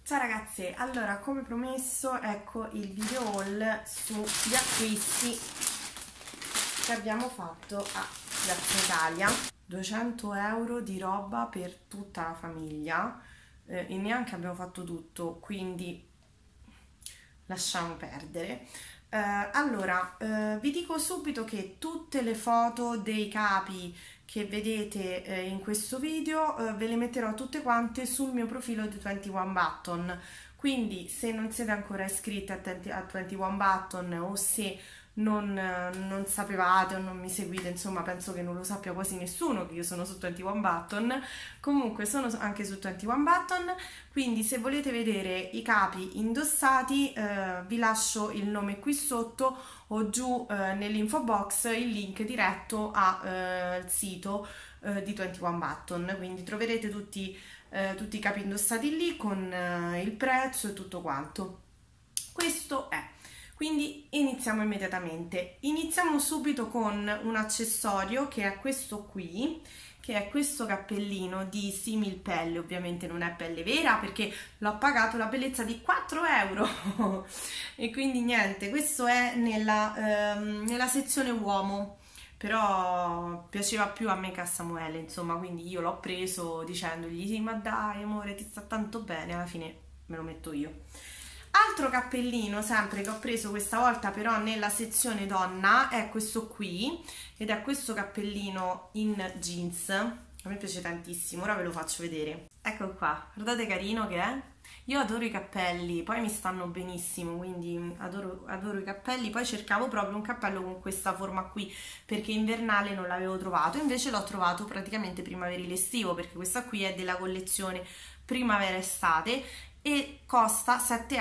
Ciao ragazze, allora come promesso ecco il video haul sugli acquisti che abbiamo fatto a Piazza Italia. 200 euro di roba per tutta la famiglia e neanche abbiamo fatto tutto, quindi lasciamo perdere. Allora, vi dico subito che tutte le foto dei capi che vedete in questo video ve le metterò tutte quante sul mio profilo di 21 Button, quindi se non siete ancora iscritti a 21 Button o se non sapevate o non mi seguite, insomma penso che non lo sappia quasi nessuno che io sono su 21 Button, comunque sono anche su 21 Button, quindi se volete vedere i capi indossati vi lascio il nome qui sotto o giù nell'info box il link diretto al sito di 21 Button, quindi troverete tutti i capi indossati lì con il prezzo e tutto quanto. Questo è. Quindi iniziamo immediatamente. Iniziamo subito con un accessorio che è questo qui, che è questo cappellino di simil pelle, ovviamente non è pelle vera perché l'ho pagato la bellezza di 4 euro e quindi niente, questo è nella sezione uomo, però piaceva più a me che a Samuele, insomma, quindi io l'ho preso dicendogli sì, ma dai amore, ti sta tanto bene, alla fine me lo metto io. Altro cappellino sempre che ho preso questa volta però nella sezione donna è questo qui, ed è questo cappellino in jeans, a me piace tantissimo, ora ve lo faccio vedere. Ecco qua, guardate carino che è. Io adoro i cappelli, poi mi stanno benissimo, quindi adoro i cappelli. Poi cercavo proprio un cappello con questa forma qui perché invernale non l'avevo trovato, invece l'ho trovato praticamente primaverile estivo, perché questa qui è della collezione primavera estate e costa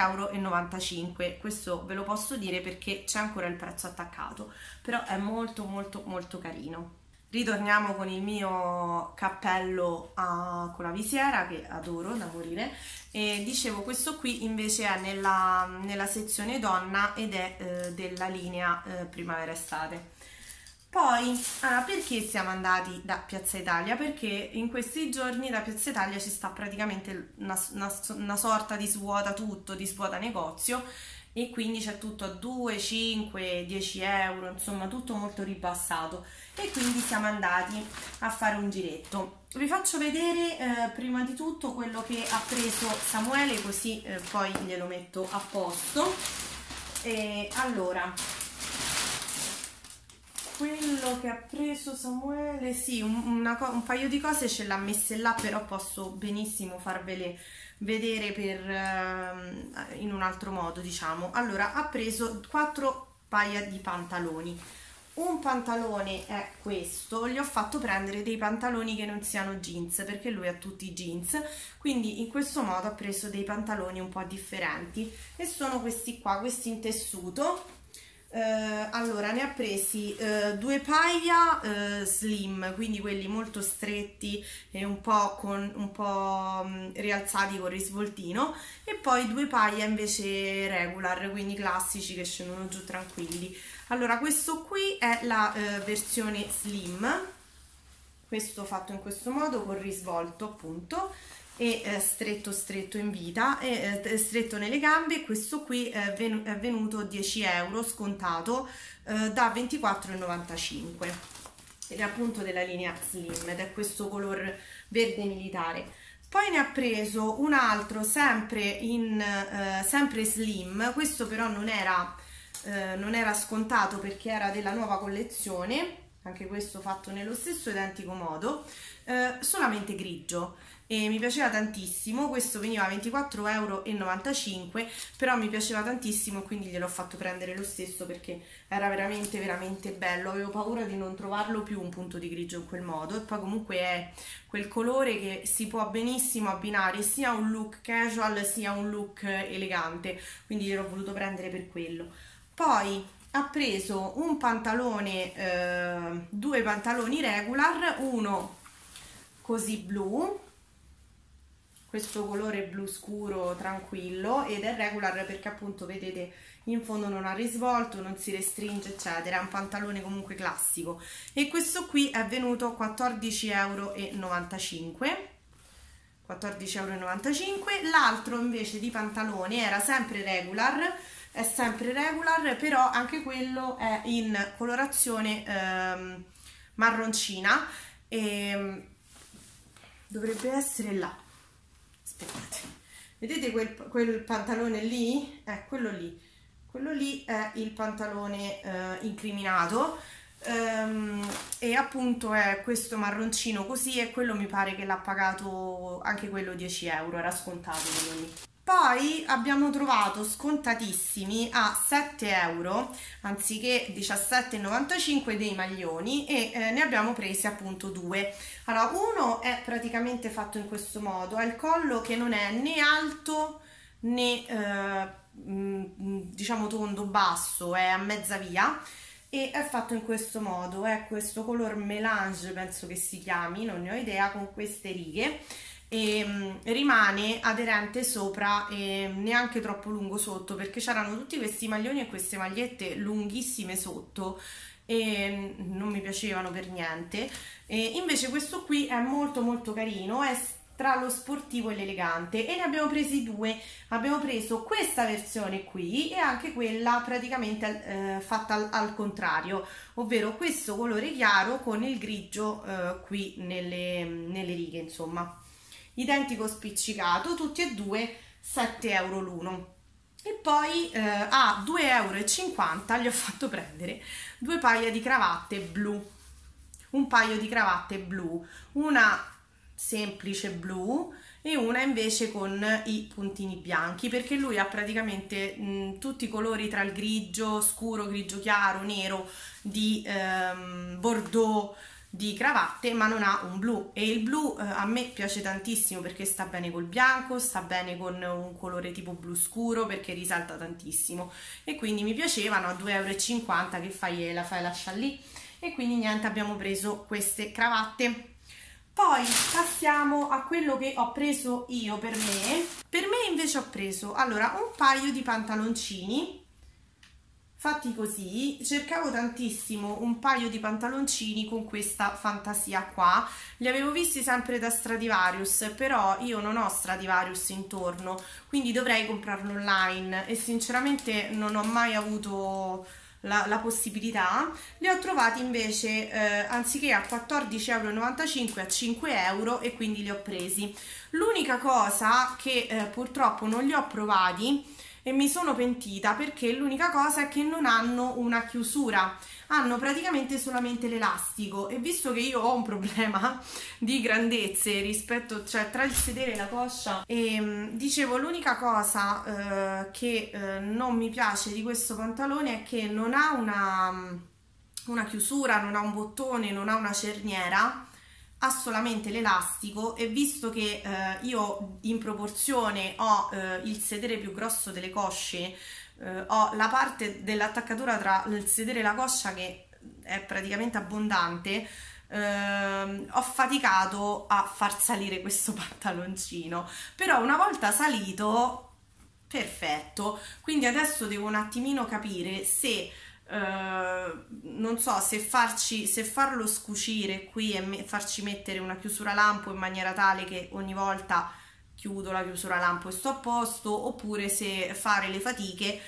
7,95 euro. Questo ve lo posso dire perché c'è ancora il prezzo attaccato, però è molto molto molto carino. Ritorniamo con il mio cappello con la visiera che adoro da morire, e dicevo questo qui invece è nella sezione donna ed è della linea primavera estate. Poi, perché siamo andati da Piazza Italia? Perché in questi giorni da Piazza Italia ci sta praticamente una sorta di svuota tutto, di svuota negozio, e quindi c'è tutto a 2, 5, 10 euro, insomma tutto molto ribassato, e quindi siamo andati a fare un giretto. Vi faccio vedere prima di tutto quello che ha preso Samuele, così poi glielo metto a posto. Allora, quello che ha preso Samuele, sì, un paio di cose ce l'ha messe là, però posso benissimo farvele vedere in un altro modo, diciamo. Allora, ha preso 4 paia di pantaloni. Un pantalone è questo, gli ho fatto prendere dei pantaloni che non siano jeans, perché lui ha tutti i jeans, quindi in questo modo ha preso dei pantaloni un po' differenti, e sono questi qua, questi in tessuto. Allora ne ha presi 2 paia slim, quindi quelli molto stretti e un po' rialzati con risvoltino, e poi 2 paia invece regular, quindi classici che scendono giù tranquilli. Allora questo qui è la versione slim, questo fatto in questo modo con risvolto appunto, e stretto in vita e stretto nelle gambe. Questo qui è venuto 10 euro scontato da 24,95 ed è appunto della linea slim ed è questo color verde militare. Poi ne ha preso un altro sempre slim, questo però non era scontato perché era della nuova collezione, anche questo fatto nello stesso identico modo, solamente grigio, e mi piaceva tantissimo. Questo veniva a 24,95 euro, però mi piaceva tantissimo, quindi gliel'ho fatto prendere lo stesso perché era veramente veramente bello. Avevo paura di non trovarlo più un punto di grigio in quel modo, e poi comunque è quel colore che si può benissimo abbinare sia un look casual sia un look elegante, quindi gliel'ho voluto prendere per quello. Poi ha preso un pantalone, 2 pantaloni regular, uno così blu, questo colore blu scuro tranquillo, ed è regular perché appunto vedete in fondo non ha risvolto, non si restringe eccetera, è un pantalone comunque classico, e questo qui è venuto 14,95 euro. 14,95 €. L'altro invece di pantalone era sempre regular, è sempre regular, però anche quello è in colorazione marroncina e dovrebbe essere là, aspettate, vedete quel pantalone lì? Quello lì è il pantalone incriminato, e appunto è questo marroncino così, e quello mi pare che l'ha pagato anche quello 10 €, era scontato quello lì. Poi abbiamo trovato scontatissimi a 7 € anziché 17,95 dei maglioni, e ne abbiamo presi appunto due. Allora, uno è praticamente fatto in questo modo, ha il collo che non è né alto né diciamo tondo basso, è a mezza via, e è fatto in questo modo, è questo color melange penso che si chiami, non ne ho idea, con queste righe, e rimane aderente sopra e neanche troppo lungo sotto, perché c'erano tutti questi maglioni e queste magliette lunghissime sotto e non mi piacevano per niente, e invece questo qui è molto molto carino, è tra lo sportivo e l'elegante, e ne abbiamo presi due. Abbiamo preso questa versione qui e anche quella praticamente fatta al contrario, ovvero questo colore chiaro con il grigio qui nelle righe, insomma identico spiccicato, tutti e due 7 € l'uno. E poi a 2,50 € gli ho fatto prendere due paia di cravatte blu, un paio di cravatte blu, una semplice blu e una invece con i puntini bianchi, perché lui ha praticamente tutti i colori tra il grigio scuro, grigio chiaro, nero, di bordeaux, di cravatte, ma non ha un blu, e il blu a me piace tantissimo perché sta bene col bianco, sta bene con un colore tipo blu scuro perché risalta tantissimo, e quindi mi piacevano. A 2,50 € che fai, la fai lascia lì, e quindi niente, abbiamo preso queste cravatte. Poi passiamo a quello che ho preso io per me. Per me invece ho preso allora un paio di pantaloncini fatti così. Cercavo tantissimo un paio di pantaloncini con questa fantasia qua, li avevo visti sempre da Stradivarius, però io non ho Stradivarius intorno, quindi dovrei comprarlo online, e sinceramente non ho mai avuto la possibilità. Li ho trovati invece anziché a 14,95 € a 5 €, e quindi li ho presi. L'unica cosa che purtroppo non li ho provati e mi sono pentita, perché l'unica cosa è che non hanno una chiusura, hanno praticamente solamente l'elastico, e visto che io ho un problema di grandezze rispetto, cioè tra il sedere e la coscia, e dicevo l'unica cosa che non mi piace di questo pantalone è che non ha una chiusura, non ha un bottone, non ha una cerniera, ha solamente l'elastico, e visto che io in proporzione ho il sedere più grosso delle cosce, ho la parte dell'attaccatura tra il sedere e la coscia che è praticamente abbondante, ho faticato a far salire questo pantaloncino, però una volta salito perfetto. Quindi adesso devo un attimino capire se non so se farlo scucire qui e farci mettere una chiusura lampo in maniera tale che ogni volta chiudo la chiusura lampo e sto a posto, oppure se fare le fatiche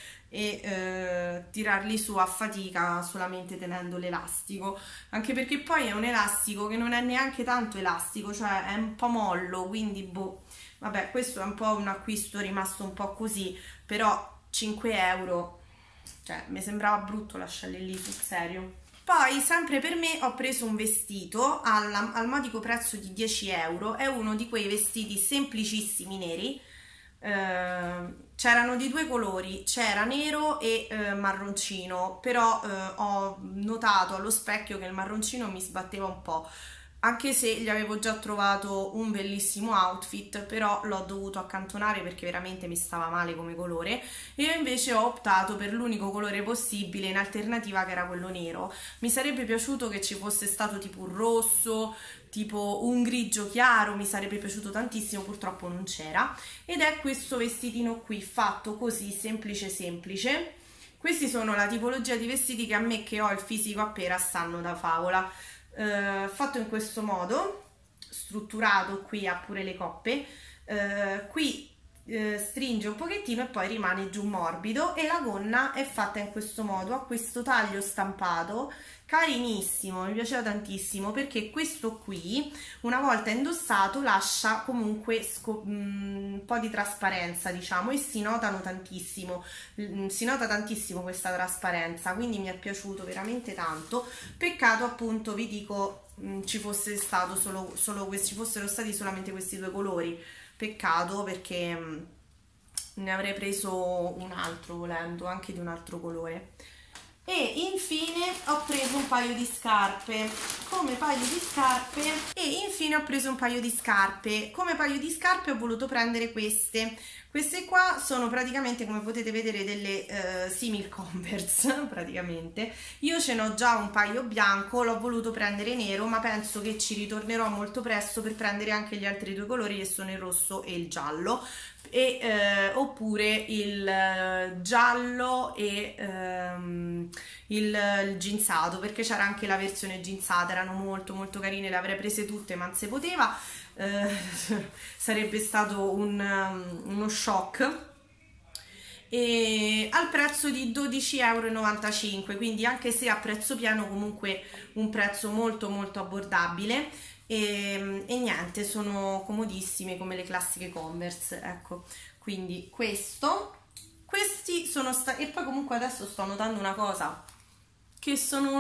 e tirarli su a fatica solamente tenendo l'elastico, anche perché poi è un elastico che non è neanche tanto elastico, cioè è un po' mollo, quindi boh, vabbè, questo è un po' un acquisto rimasto un po' così, però 5 €, cioè mi sembrava brutto lasciarli lì, sul serio. Poi sempre per me ho preso un vestito al modico prezzo di 10 €, è uno di quei vestiti semplicissimi neri, c'erano di due colori, c'era nero e marroncino, però ho notato allo specchio che il marroncino mi sbatteva un po', anche se gli avevo già trovato un bellissimo outfit, però l'ho dovuto accantonare perché veramente mi stava male come colore, e io invece ho optato per l'unico colore possibile in alternativa, che era quello nero. Mi sarebbe piaciuto che ci fosse stato tipo un rosso, tipo un grigio chiaro, mi sarebbe piaciuto tantissimo, purtroppo non c'era, ed è questo vestitino qui fatto così semplice semplice. Questi sono la tipologia di vestiti che a me, che ho il fisico a pera, stanno da favola. Fatto in questo modo, strutturato, qui ha pure le coppe, qui stringe un pochettino e poi rimane giù morbido, e la gonna è fatta in questo modo, ha questo taglio stampato carinissimo, mi piaceva tantissimo, perché questo qui una volta indossato lascia comunque un po' di trasparenza, diciamo, e si notano tantissimo, si nota tantissimo questa trasparenza, quindi mi è piaciuto veramente tanto. Peccato, appunto, vi dico, ci fosse stato ci fossero stati solamente questi due colori. Peccato, perché ne avrei preso un altro, volendo, anche di un altro colore. E infine ho preso un paio di scarpe come paio di scarpe ho voluto prendere queste qua. Sono praticamente, come potete vedere, delle simil Converse praticamente. Io ce n'ho già un paio bianco, l'ho voluto prendere nero, ma penso che ci ritornerò molto presto per prendere anche gli altri due colori, che sono il rosso e il giallo, e oppure il giallo e il jeansato, perché c'era anche la versione jeansata, erano molto molto carine, le avrei prese tutte ma non si poteva, sarebbe stato uno shock, e al prezzo di 12,95 €, quindi anche se a prezzo pieno comunque un prezzo molto molto abbordabile. E niente, sono comodissime come le classiche Converse, ecco. Quindi questi sono stati, e poi comunque adesso sto notando una cosa, che sono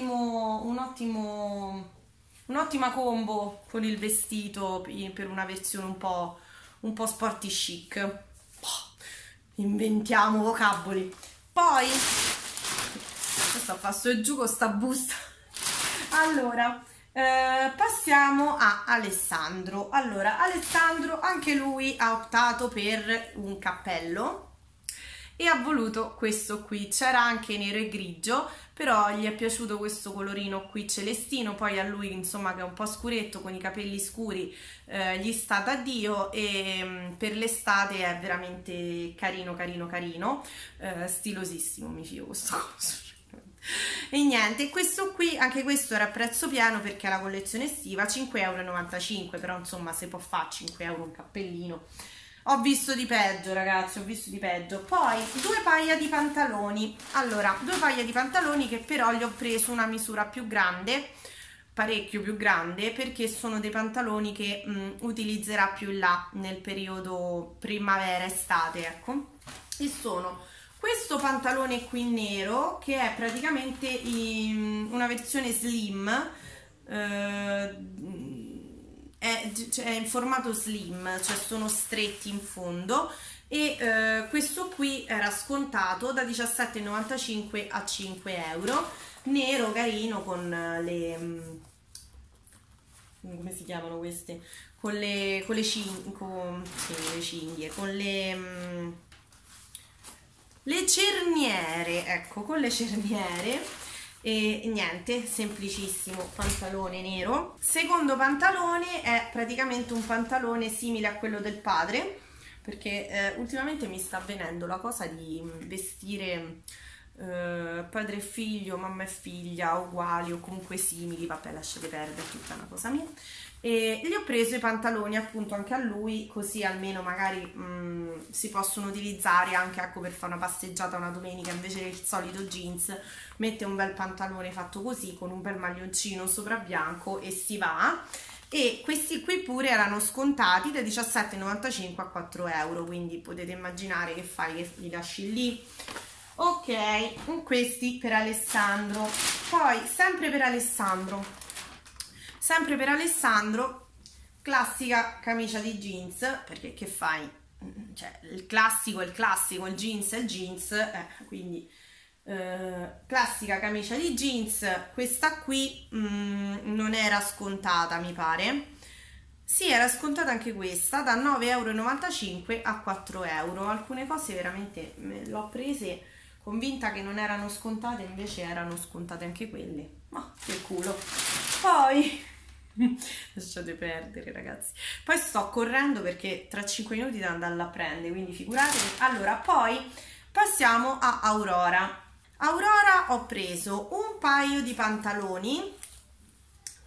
un'ottima combo con il vestito per una versione un po' sporty chic. Inventiamo vocaboli. Poi sto a fare su e giù con sta busta. Allora, passiamo a Alessandro. Allora, Alessandro, anche lui ha optato per un cappello e ha voluto questo qui. C'era anche nero e grigio, però gli è piaciuto questo colorino qui celestino. Poi a lui, insomma, che è un po' scuretto, con i capelli scuri, gli sta da Dio, e per l'estate è veramente carino, stilosissimo, mi fio questo coso. E niente, questo qui, anche questo era a prezzo pieno perché è la collezione estiva, 5,95 €, però insomma si può fare 5 € un cappellino. Ho visto di peggio, ragazzi, ho visto di peggio. Poi due paia di pantaloni. Allora, due paia di pantaloni che però gli ho preso una misura più grande, parecchio più grande, perché sono dei pantaloni che utilizzerà più in là nel periodo primavera-estate, ecco. E sono questo pantalone qui nero, che è praticamente una versione slim, è in formato slim, cioè sono stretti in fondo, e questo qui era scontato da 17,95 a 5 €, nero carino, con le come si chiamano queste? Con le cinghie, con le cerniere, ecco, con le cerniere. E niente, semplicissimo pantalone nero. Secondo pantalone è praticamente un pantalone simile a quello del padre, perché ultimamente mi sta avvenendo la cosa di vestire padre e figlio, mamma e figlia uguali o comunque simili. Vabbè, lasciate perdere, tutta una cosa mia. E gli ho preso i pantaloni appunto anche a lui, così almeno magari si possono utilizzare anche, ecco, per fare una passeggiata una domenica, invece del solito jeans mette un bel pantalone fatto così con un bel maglioncino sopra bianco e si va. E questi qui pure erano scontati da 17,95 a 4 €, quindi potete immaginare che fai, che li lasci lì. Ok, questi per Alessandro. Poi sempre per Alessandro, classica camicia di jeans, perché che fai? Cioè, il classico è il classico, il jeans è il jeans, quindi classica camicia di jeans. Questa qui non era scontata, mi pare. Sì, era scontata anche questa, da 9,95 € a 4 €. Alcune cose veramente l'ho prese convinta che non erano scontate, invece erano scontate anche quelle. Ma che culo. Poi lasciate perdere, ragazzi. Poi sto correndo perché tra 5 minuti devo andarla a prendere, quindi figuratevi. Allora, poi passiamo a Aurora. Aurora ho preso un paio di pantaloni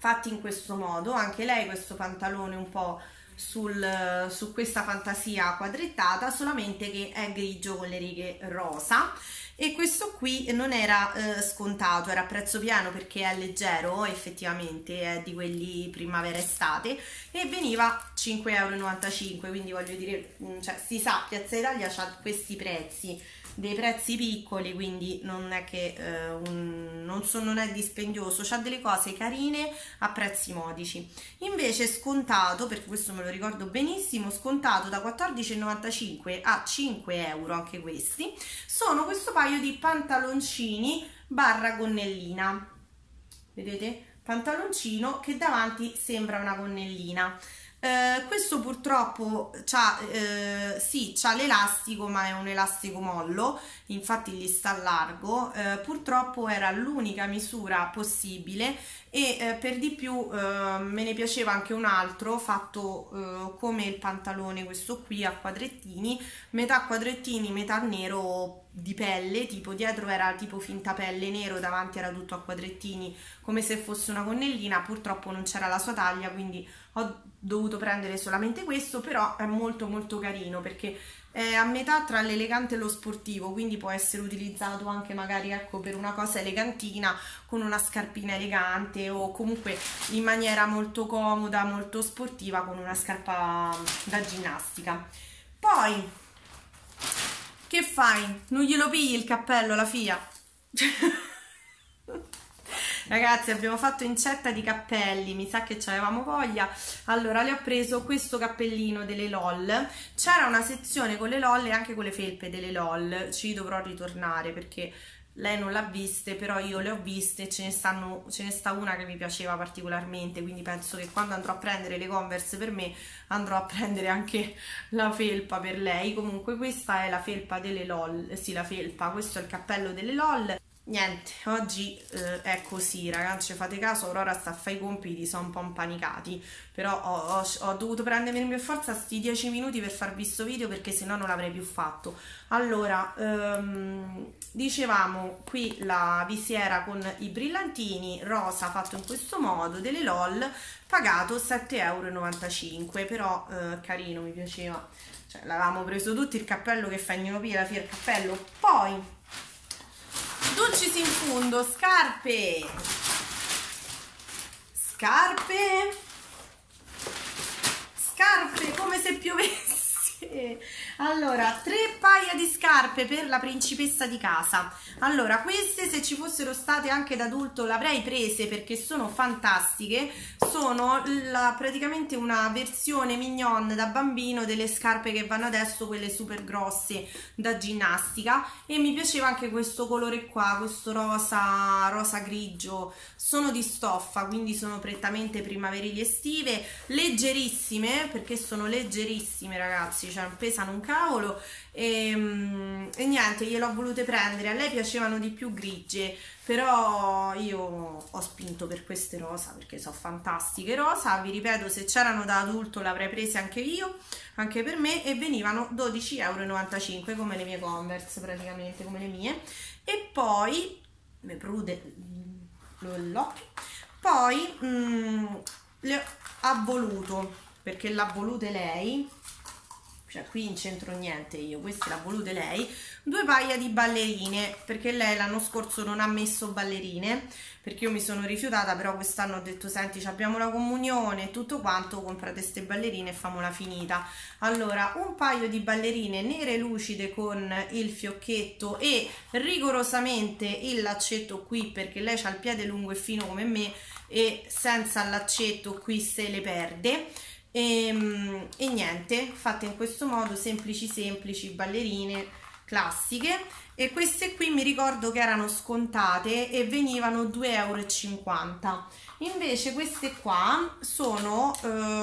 fatti in questo modo. Anche lei questo pantalone un po' su questa fantasia quadrettata, solamente che è grigio con le righe rosa. E questo qui non era scontato, era a prezzo pieno perché è leggero, effettivamente è di quelli primavera-estate, e veniva 5,95 €, quindi voglio dire, cioè, si sa, Piazza Italia ha questi prezzi, dei prezzi piccoli, quindi non è che non è dispendioso, c'ha delle cose carine a prezzi modici. Invece scontato, perché questo me lo ricordo benissimo, scontato da 14,95 a 5 €, anche questi sono questo paio di pantaloncini barra gonnellina, vedete? Pantaloncino che davanti sembra una gonnellina. Questo purtroppo sì, c'ha l'elastico, ma è un elastico mollo, infatti gli sta largo. Purtroppo era l'unica misura possibile e per di più me ne piaceva anche un altro fatto come il pantalone, questo qui a quadrettini, metà nero di pelle, tipo dietro era tipo finta pelle nero, davanti era tutto a quadrettini come se fosse una gonnellina. Purtroppo non c'era la sua taglia, quindi ho dovuto prendere solamente questo, però è molto molto carino perché è a metà tra l'elegante e lo sportivo, quindi può essere utilizzato anche magari, ecco, per una cosa elegantina con una scarpina elegante, o comunque in maniera molto comoda, molto sportiva, con una scarpa da ginnastica. Poi che fai? Non glielo pigli il cappello alla FIA? Ragazzi, abbiamo fatto incetta di cappelli, mi sa che ci avevamo voglia. Allora, le ho preso questo cappellino delle LOL. C'era una sezione con le LOL e anche con le felpe delle LOL. Ci dovrò ritornare perché lei non l'ha viste, però io le ho viste, ce ne sta una che mi piaceva particolarmente, quindi penso che quando andrò a prendere le Converse per me andrò a prendere anche la felpa per lei. Comunque questa è la felpa delle LOL, sì, la felpa, questo è il cappello delle LOL. Niente, oggi è così, ragazzi, fate caso, Aurora sta a fare i compiti, sono un po' impanicati, però ho dovuto prendermi per forza sti 10 minuti per farvi sto video, perché sennò non l'avrei più fatto. Allora, dicevamo qui la visiera con i brillantini, rosa fatto in questo modo, delle LOL, pagato 7,95 €, però carino, mi piaceva, cioè l'avevamo preso tutti, il cappello che fa ignomopia, la FIA il cappello. Poi Dulcis in fundo, scarpe, come se piovesse. Allora, 3 paia di scarpe per la principessa di casa. Allora, queste se ci fossero state anche da adulto le avrei prese perché sono fantastiche. Sono praticamente una versione mignon da bambino delle scarpe che vanno adesso, quelle super grosse da ginnastica, e mi piaceva anche questo colore qua, questo rosa grigio. Sono di stoffa, quindi sono prettamente primaverili estive, leggerissime, perché sono leggerissime, ragazzi, cioè pesano un cavolo, e niente, gliel'ho volute prendere. A lei piacevano di più grigie, però io ho spinto per queste rosa perché sono fantastiche rosa. Vi ripeto, se c'erano da adulto le avrei prese anche io, anche per me, e venivano 12,95 € come le mie Converse, praticamente come le mie. E poi mi prude l'occhio, poi le ha voluto, perché l'ha volute lei, cioè qui in centro niente io, queste l'ha volute lei, 2 paia di ballerine, perché lei l'anno scorso non ha messo ballerine, perché io mi sono rifiutata, però quest'anno ho detto senti, abbiamo la comunione e tutto quanto, comprate ste ballerine e famola finita. Allora, un paio di ballerine nere lucide con il fiocchetto e rigorosamente il laccetto qui, perché lei ha il piede lungo e fino come me e senza il laccetto qui se le perde. E niente, fatte in questo modo, semplici, ballerine classiche. E queste qui mi ricordo che erano scontate e venivano 2,50 €. Invece queste qua sono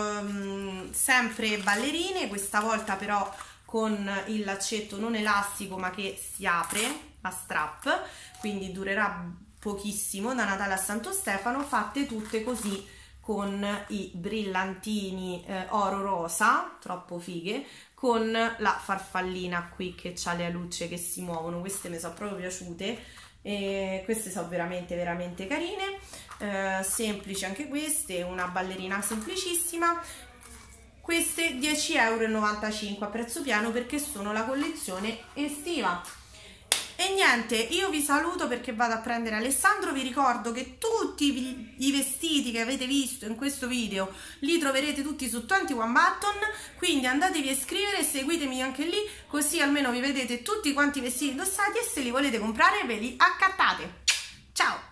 sempre ballerine, questa volta però con il laccetto non elastico ma che si apre a strap, quindi durerà pochissimo, da Natale a Santo Stefano, fatte tutte così con i brillantini oro rosa, troppo fighe, con la farfallina qui che ha le alucce che si muovono. Queste mi sono proprio piaciute, e queste sono veramente carine. semplici anche queste, una ballerina semplicissima. Queste 10,95 € a prezzo pieno perché sono la collezione estiva. E niente, io vi saluto perché vado a prendere Alessandro. Vi ricordo che tutti i vestiti che avete visto in questo video li troverete tutti su 21 Button, quindi andatevi a iscrivere e seguitemi anche lì, così almeno vi vedete tutti quanti i vestiti indossati e se li volete comprare ve li accattate. Ciao!